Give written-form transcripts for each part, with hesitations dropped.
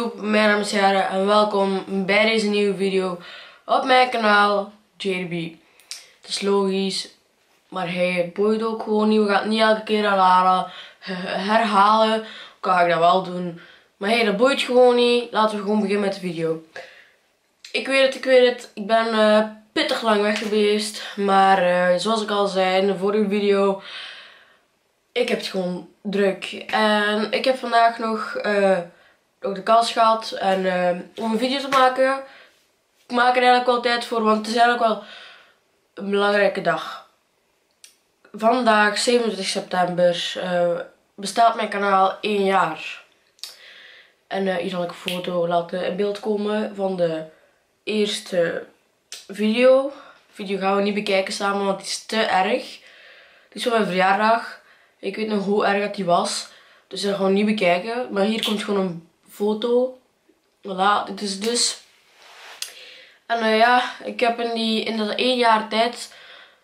YouTube, mijn naam is Jara en welkom bij deze nieuwe video op mijn kanaal JDB. Het is logisch, maar hij boeit ook gewoon niet. We gaan het niet elke keer herhalen. Kan ik dat wel doen. Maar hey, dat boeit gewoon niet. Laten we gewoon beginnen met de video. Ik weet het. Ik ben pittig lang weg geweest. Maar zoals ik al zei in de vorige video, ik heb het gewoon druk. En ik heb vandaag nog ook de kans gehad om een video te maken. Ik maak er eigenlijk wel tijd voor, want het is eigenlijk wel een belangrijke dag. Vandaag, 27 september, bestaat mijn kanaal 1 jaar. En hier zal ik een foto laten in beeld komen van de eerste video. De video gaan we niet bekijken samen, want die is te erg. Die is van mijn verjaardag. Ik weet nog hoe erg dat die was. Dus dat gaan we niet bekijken. Maar hier komt gewoon een foto. Voilà, dit is dus. En ja, ik heb in dat 1 jaar tijd.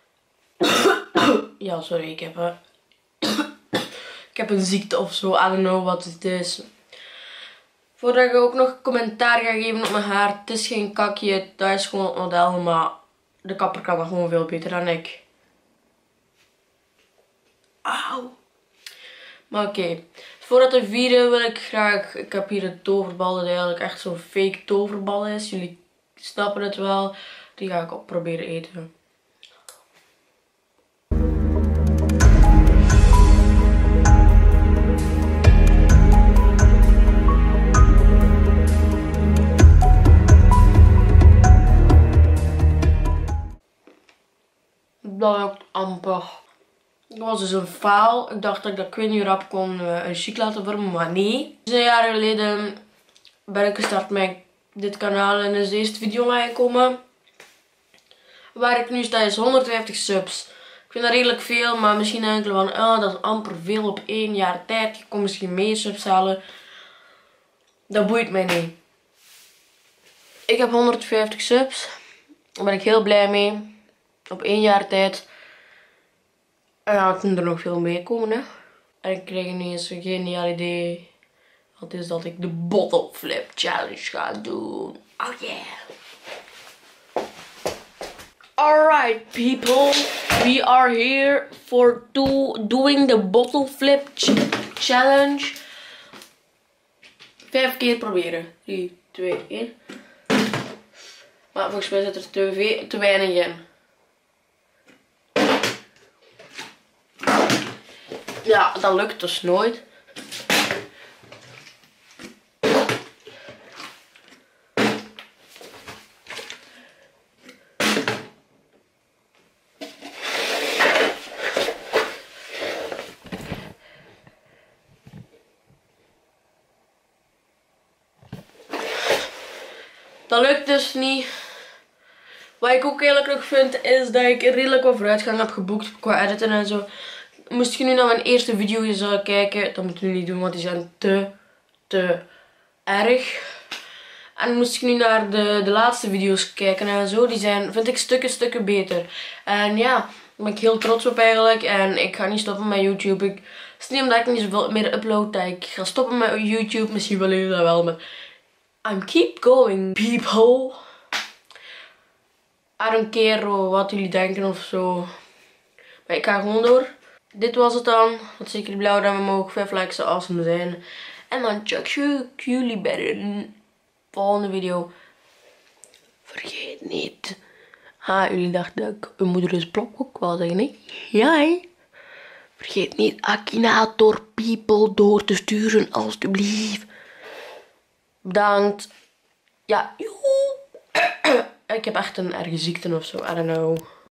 Ja, sorry, ik heb een ziekte of zo. I don't know wat het is. Voordat ik ook nog commentaar ga geven op mijn haar. Het is geen kakje, dat is gewoon het model. Maar de kapper kan dat gewoon veel beter dan ik. Auw. Maar oké. Voordat we vieren wil ik graag. Ik heb hier een toverbal dat eigenlijk echt zo'n fake toverbal is. Jullie snappen het wel. Die ga ik ook proberen eten. Dat lukt amper. Dat was dus een faal. Ik dacht dat ik dat niet rap kon een chic laten vormen, maar nee. Dus een jaar geleden ben ik gestart met dit kanaal en is de eerste video online gekomen. Waar ik nu sta is 150 subs. Ik vind dat redelijk veel, maar misschien enkele van, dat is amper veel op 1 jaar tijd. Je kon misschien meer subs halen. Dat boeit mij niet. Ik heb 150 subs. Daar ben ik heel blij mee. Op 1 jaar tijd. En ja, er kunnen er nog veel mee komen, hè. En ik krijg nu eens een geniaal idee. Dat is dat ik de bottle flip challenge ga doen. Oh yeah. Alright people. We are here for doing the bottle flip challenge. 5 keer proberen. 3, 2, 1. Maar volgens mij zit er te weinig in. Ja, dat lukt dus nooit. Dat lukt dus niet. Wat ik ook eerlijk nog vind is dat ik redelijk wat vooruitgang heb geboekt qua editen en zo. Moest je nu naar mijn eerste video's kijken, dat moet je nu niet doen, want die zijn te erg. En moest je nu naar de laatste video's kijken en zo, die zijn, vind ik, stukken beter. En ja, daar ben ik heel trots op eigenlijk. En ik ga niet stoppen met YouTube. Het is niet omdat ik niet zoveel meer upload dat ik ga stoppen met YouTube. Misschien willen jullie dat wel, maar I'm keep going, people. I don't care wat jullie denken of zo. Maar ik ga gewoon door. Dit was het dan. Wat zeker blauw duim omhoog. 5 likes zou awesome zijn. En dan check jullie bij de volgende video. Vergeet niet. Jullie dachten dat ik een moeder's blok ook wou zeggen, nee? Ja, hè? Vergeet niet Akinator people door te sturen, alstublieft. Bedankt. Ja, joe. Ik heb echt een erge ziekte of zo. I don't know.